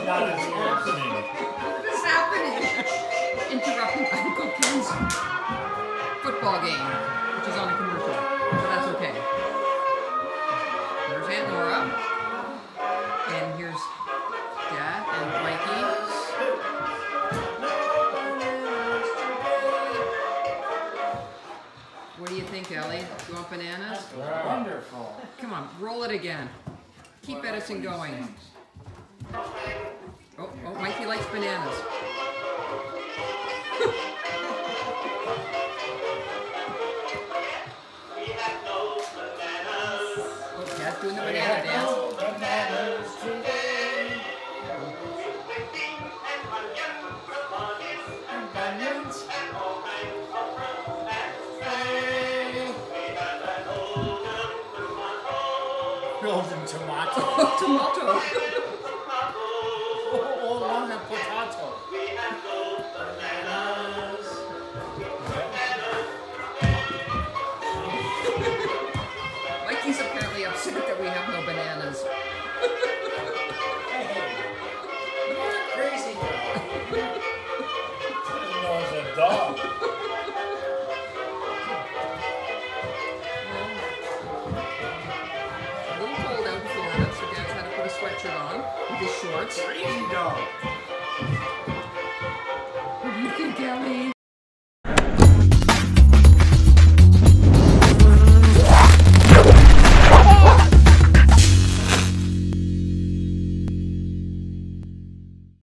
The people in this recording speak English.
That is happening. What is happening? Interrupting Uncle Ken's football game, which is on a commercial, but that's okay. There's Aunt Nora, and here's Dad and Mikey. What do you think, Ellie? You want bananas? That's wonderful. Come on, roll it again. Keep Edison going. Oh, Mikey likes bananas. Oh, Dad's doing the banana dance. Bananas today. Onions. Golden tomato. Tomato. Oh, on a potato. Bananas. Mikey's apparently upset that we have no bananas. Hey, you're a crazy guy. He knows a dog. A little cold out in Florida, so Dad's had to put a sweatshirt on with his shorts. Crazy dog. What do you think, Ellie?